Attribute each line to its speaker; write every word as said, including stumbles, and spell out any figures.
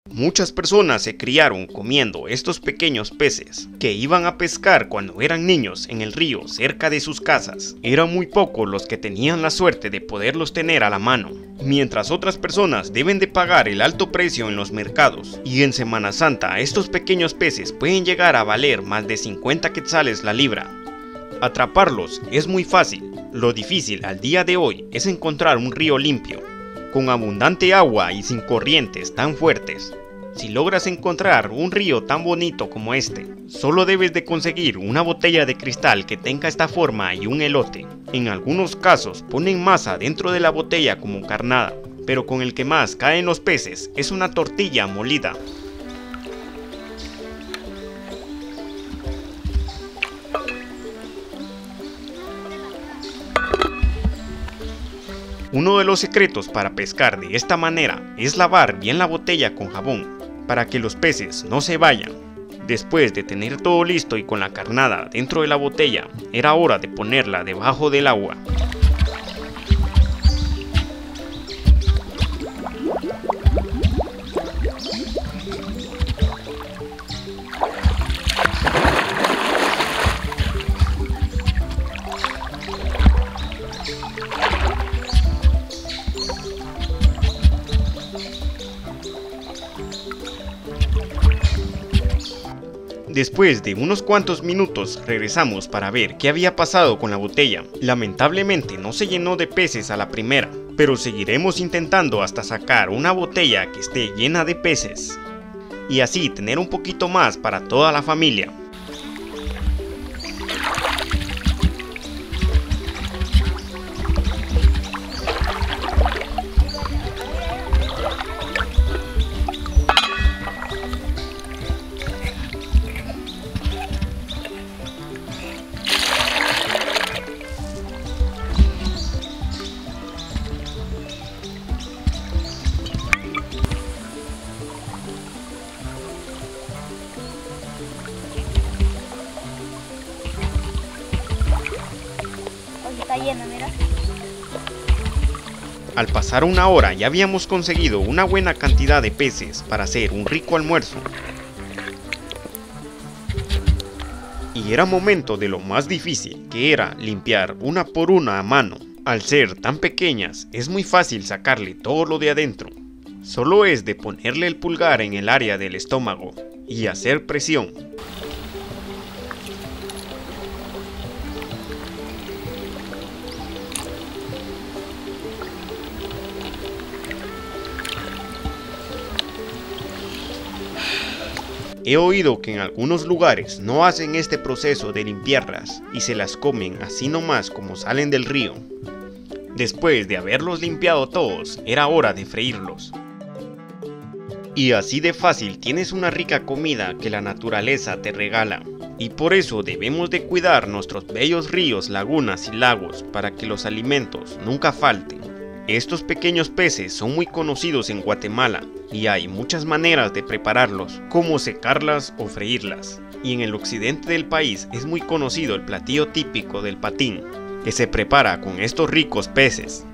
Speaker 1: Muchas personas se criaron comiendo estos pequeños peces que iban a pescar cuando eran niños en el río cerca de sus casas. Eran muy pocos los que tenían la suerte de poderlos tener a la mano, mientras otras personas deben de pagar el alto precio en los mercados. Y en Semana Santa estos pequeños peces pueden llegar a valer más de cincuenta quetzales la libra. Atraparlos es muy fácil, lo difícil al día de hoy es encontrar un río limpio, con abundante agua y sin corrientes tan fuertes. Si logras encontrar un río tan bonito como este, solo debes de conseguir una botella de cristal que tenga esta forma y un elote. En algunos casos ponen masa dentro de la botella como carnada, pero con el que más caen los peces es una tortilla molida. Uno de los secretos para pescar de esta manera es lavar bien la botella con jabón, para que los peces no se vayan. Después de tener todo listo y con la carnada dentro de la botella, era hora de ponerla debajo del agua. Después de unos cuantos minutos regresamos para ver qué había pasado con la botella. Lamentablemente no se llenó de peces a la primera, pero seguiremos intentando hasta sacar una botella que esté llena de peces, y así tener un poquito más para toda la familia.
Speaker 2: Está llena, mira.
Speaker 1: Al pasar una hora ya habíamos conseguido una buena cantidad de peces para hacer un rico almuerzo. Y era momento de lo más difícil, que era limpiar una por una a mano. Al ser tan pequeñas es muy fácil sacarle todo lo de adentro. Solo es de ponerle el pulgar en el área del estómago y hacer presión. He oído que en algunos lugares no hacen este proceso de limpiarlas y se las comen así nomás como salen del río. Después de haberlos limpiado todos, era hora de freírlos. Y así de fácil tienes una rica comida que la naturaleza te regala. Y por eso debemos de cuidar nuestros bellos ríos, lagunas y lagos para que los alimentos nunca falten. Estos pequeños peces son muy conocidos en Guatemala y hay muchas maneras de prepararlos, como secarlas o freírlas. Y en el occidente del país es muy conocido el platillo típico del patín, que se prepara con estos ricos peces.